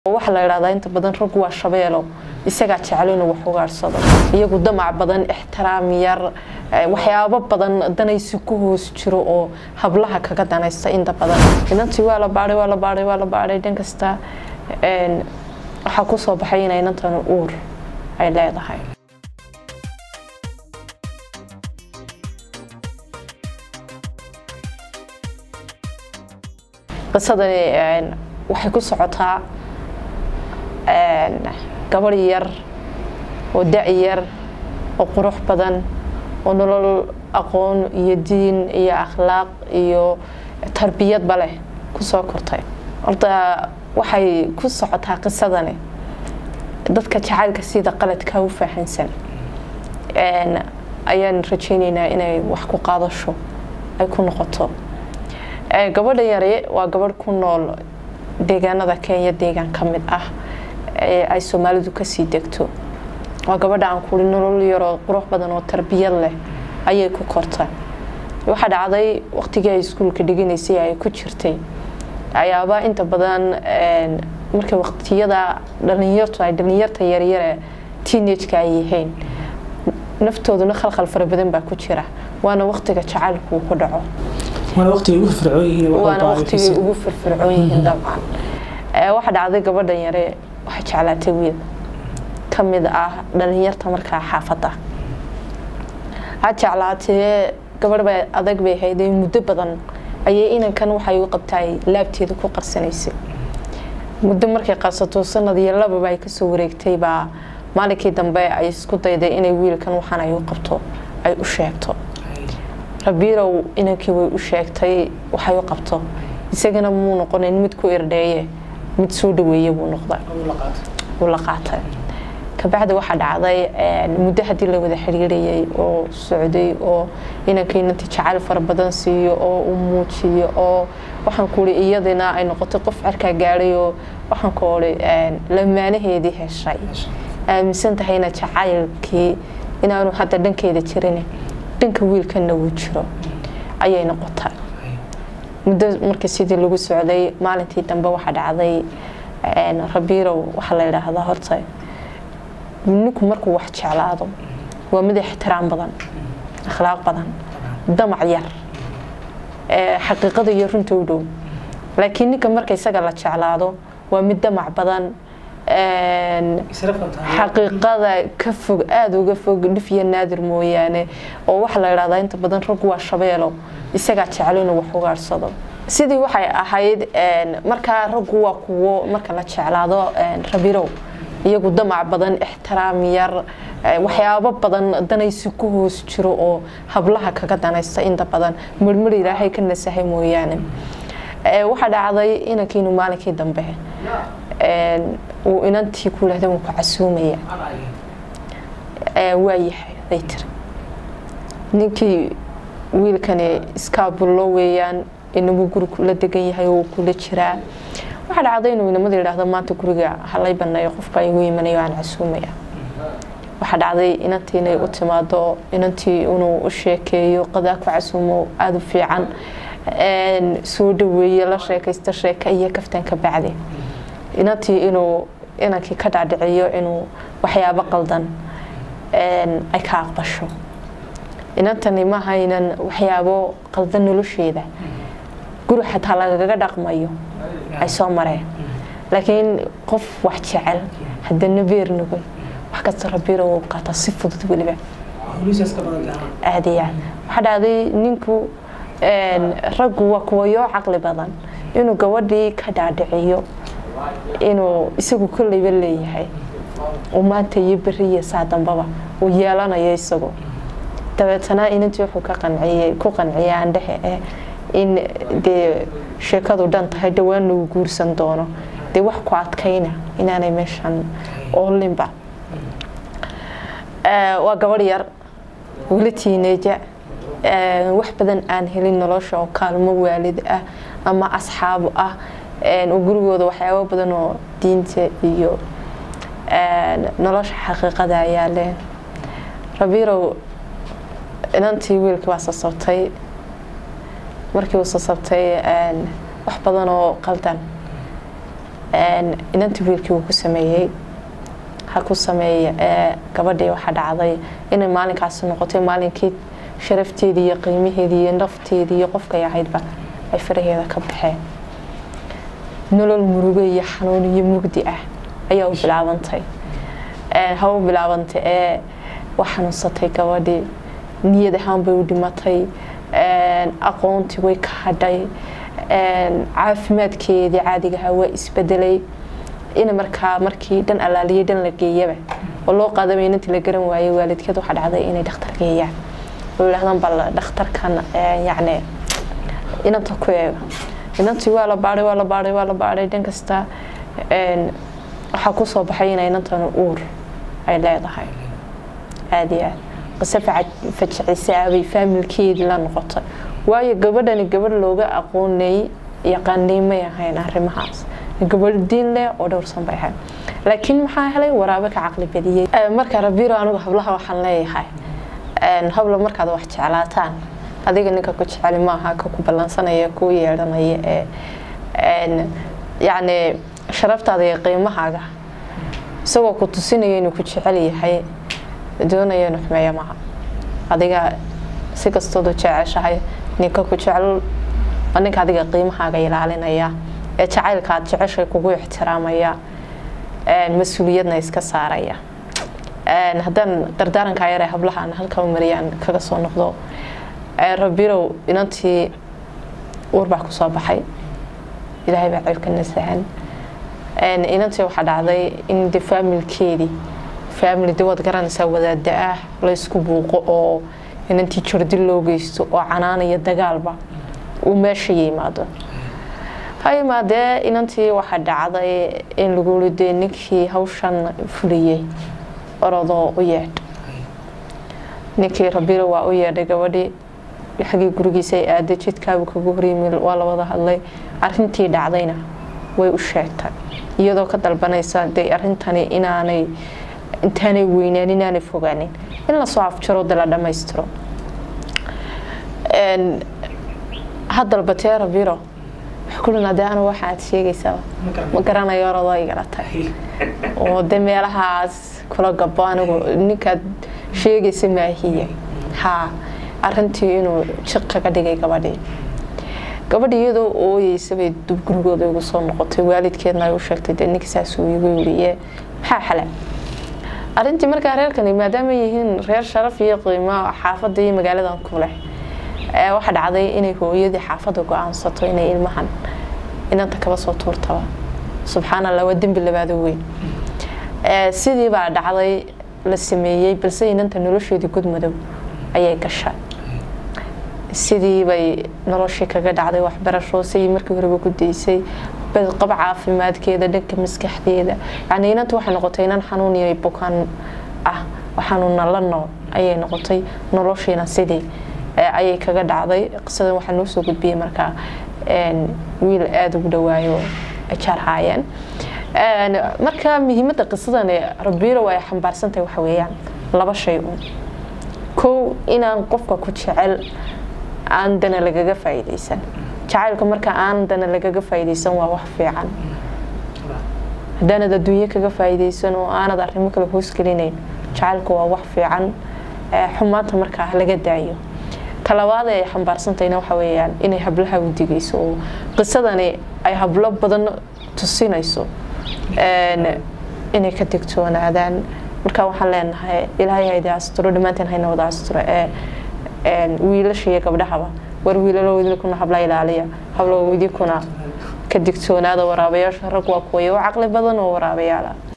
waxa la yiraahdaa inta badan rag waa shabeelo isaga jecel wax ugaarsado iyagu damac badan ixtiraam yar waxyaabo badan danaysi ku hoos jiro oo hablaha kaga danaysta inta badan inantii waa la baaray dhan kasta waxa ku soo baxay inay inantan uur ay leedahay qisada waxay ku socotaa gabar yar oo da'yar oo qurux badan oo nolol aqoon iyo diin iyo akhlaaq iyo tarbiyad bale ku soo kortay horta waxay ku socotaa qisadani dadka jacaylka sida qaladka u fahansan ayaan rajaynaynaa inay wax ku qaadasho ay ku noqoto gabadha yar waa gabar ku nool deegaanada Kenya deegaan kamid ah ay Soomaalidu ka sii degto waa gabadha aan ku nolol yar oo qurux badan oo tarbiyad leh ayay ku kortay waxa dhacday waqtigii ay iskuulka dhiganaysay ay ku jirtay ayaaba inta badan markay waqtiyada dhalinyarta yar teenage-ka ay yihiin naftooduna khalkhal fara badan baa ku jira waana waqtiga jacaylku ku dhaco وانا وقتي ugu firfircoon yihiin dabcan waxa dhacday gabadhan yare waxa jeclaatay wiil kamid ah dhalinyarta markaa xaafada jeclaatay gabadh bay adag bay hayday muddo badan ayay inankan waxay u qabtay laabteeda ku qarsanaysay muddo markay qarsato sanad iyo laba bay ka soo wareegtay baa maalinkii dambe ay isku dayday inay wiilkan waxaan ay u qabto ay u sheegto rabiirow inankii way u sheegtay waxay u qabto isagana muu noqonayn mid ku irdheeye mid soo dhaweeyay buu noqday oo la qaatay ka bacdi waxa dhacday muddo hadii la wada xiriirayay oo socday oo inankii intii jacayl far badan siiyo oo u muujiyo oo waxaan ku leeyahay iyadina ay noqoto qof arka gaaray oo waxaan ku leeyahay lamaanaheedii heshay aaminsan tahay in jacaylkii inaanu hadda dhankeeda jirin dhanka wiilkana uu jiro ayay noqotay muddo markii sidii lagu socday maalintii dambe waxa dhacday rabiirow waxa la yiraahdaa horta ninku markuu wax jeclaado waa mid ixtiraam badan akhlaaq badan damac yar xaqiiqada iyo runta u dhow laakiin ninka markay isaga la jeclaado waa mid damac badan xaqiiqada ka fog aad uga fog dhifiya naadir mooyaane oo waxa la yiraahdaa inta badan rag waa shabeelo isaga jecel inuu wax ugaarsado sidii waxay ahayd marka raggu waa kuwo marka la jeclaado rabiirow iyagu damac badan ixtiraam yar waxyaabo badan danaysi ku hoos jiro oo hablaha kaga danaysta inta badan marmar Ilaahay ka nasahay mooyaane waxa dhacday inankiinu maalinkii dambe inantii ku leedahay ku casuumaya waayahay baytir ninkii wiilkani iskaabulo weeyaan inuu guriga la degan yahay oo ku la jira waxa dhacday inuu inamada yiraahdo maanta guriga halay banay qofka igu yimanayo aan casuumaya waxa dhacday inantii inay u timaado inantii inuu u sheekeeyo qada ku casuumo aad u fiican soo dhaweeyay la sheekaysta sheekaya kaftan ka bacdi inantii inuu inankii ka dhaadhiciyo inuu waxyaabo qaldan ay ka aqbasho inantani ma haynan waxyaabo qaldan nolosheeda guri xataa lagaga dhaqmayo ay soo mareen laakiin qof wax jecel haddana beer nugul wax kasta rabiirow uu qaata si fudud waliba aadiya waxa dhacday ninku raggu waa kuwa yoo caqli badan inuu gabadhii ka dhaadhiciyo inuu isagu kullayba leeyahay oo maanta iyo bariye saadambaba oo yeelanayo isagu dabeetana inantii wuxuu ku qanciyay dhexe in de sheekadu dhan tahay dhawaan uu guursan doono de wax ku adkayna inaanay meeshan oo limba waa gabar yar wali teenage wax badan aan helin nolosha oo kaalmo waalid ah ama asxaab ah gurigooda waxyaabo badan oo diinta iyo nolosha xaqiiqada ayaa leh rabiirow inantii wiilkii waa sasabtay markii uu sasabtay wax badan oo qaldan inantii wiilkii uu ku sameeyay ha ku sameeyay gabadhii waxa dhacday inay maalinkaas noqotay maalinkii sharafteedii iyo qiimaheedii iyo nafteedii iyo qofka yahaydba ay faraheeda ka baxeen nolol murugo iyo xanuun iyo mugdi ah ayaa u bilaabantay ha u bilaabantay waxaan satay gabadhii niyad ahaan bay u dhimatay aqoontii way ka hadhay caafimaadkeedii caadiga ah waa isbedelay in markii dhan alaaliyay dhan la geeyaba oo loo qaadamay intii la garan waayay waalidkeed waxa dhacday inay dhakhtar geeyaan oo ilaahdaan bal dhakhtarkan yacni inanta ku eega inantii waa la baaray dhan kasta waxa ku soo baxay inay inantan uur ay leedahay aadiya qasab fajcisay abay familkeedii la noqotay waayo gabadhani gabadh looga aqoonay yaqaanay ma yahayn arrimahaas gabadh diin leh oo dhowrsan bay ahayd laakiin maxaa helay waraabe ka caqli badiyay marka Rabiiro anigu hablaha waxaan leeyahay hablo markaad wax jeclaataan adiga ninka ku jecel ma aha ka ku balansanaya ku yeeranaya yani sharaftaada iyo qiimahaaga isagoo ku tusinaya inuu ku jecel yahay doonaya inuu xumeeyo maaha adiga si kastoo jeceshahay ninka ku jecel ninka adiga qiimahaaga ilaalinaya jacaylka aad jeceshay kugu ixtiraamaya mas'uuliyadna iska saaraya haddaan dardaaranka yar ee hablahan halka mariyaan kaga soo noqdo Rabiiro inantii uur baa ku soo baxay ilaahay baa cilka nasahan inantii waxa dhacday in family dawad garanaysa wadaada ah la isku buuqo oo inantii jirdi loo geysto oo canaanaya dagaalba uu meesha yimaado hay maade inantii waxa dhacday in lagu leeyahay ninkii hawshan fuliyay orado u yeed ninkii Rabiiro waa u yeeday gabadhii xagii gurigiisa ay aaday jidkaabu kagu horiimil waa la wada hadlay arrintii dhacdayna way u sheegtay iyadoo ka dalbanaysa day arrintani inaanay intaanay weynaan inaanay fogaanin in la soo afjaro dala dhameystiro hadal batay Rabiiro kulana daana waxa aad sheegaysaa ma garanayo orado ay galatay oo meelahaas kula gabaanagu ninka sheegaysa maahiye ha arrintii inuu shaqo ka dhigay gabadhii iyadoo ooyeysa bay dub gurigooda ugu soo noqotay waalidkeedna ay u sheegtay ninka saas uu igu yiriye maxaa xalay arrintii markaa reerkani maadaama yihiin reer sharaf iyo qiimo xaafadda iyo magaaladan ku leh waxa dhacday inay hooyadii xaafadda go'aansato inay ilmahan inanta kaba soo tuurtaba subxaanallah waa dambi labaad weyn sidii baa dhacday la sameeyay balse inanta nolosheedii gudmadow ayay gashay sidii bay noloshii kaga dhacday waxbarasho sidii markii hore ku deysay badqab caafimaadkeeda dhanka maskaxdeeda yani inanta waxay noqotay inan xanuun iyo bukaan xanuun la nool ayay noqotay noloshiina sidii ayay kaga dhacday qisada waxa noo soo gudbiyay marka wiil aad ugu dhawaayo jarhaayeen marka muhiimada qisadan Rabiiro way xambaarsantahay waxa weeyaan laba shay koo inaan qofka ku jecel aan dana lagaga faa'iideysan jacaylka marka aan dana lagaga faa'iideysan waa wax fiican hadana adduunyo kaga faa'iideysan oo aanad arrimo kale hoos gelinayn jacaylku waa wax fiican xumaanta marka laga daayo talabaad ay xambaarsantahay waxa weeyaan inay hablaha u digayso qisadani ay hablo badan tusinayso inay ka digtoonaadaan marka waxaan leenahay ilaahay hayda asturo dhamaanteen hayna wada asturo wiilasha iyo gabdhahaba war wiilalooda kuna habla ilaaliya hablo weydii kuna ka digtoonaada waraabayaasha rag waa kuwa caqli badan oo waraabayaala